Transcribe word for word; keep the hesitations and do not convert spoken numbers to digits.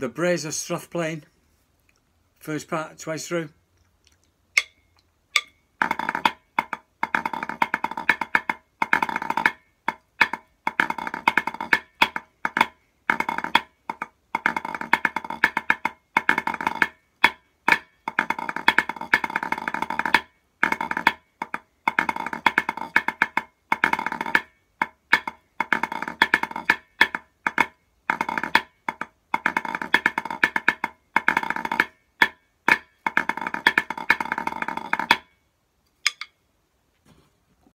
the Braes O Strathblane, first part twice through.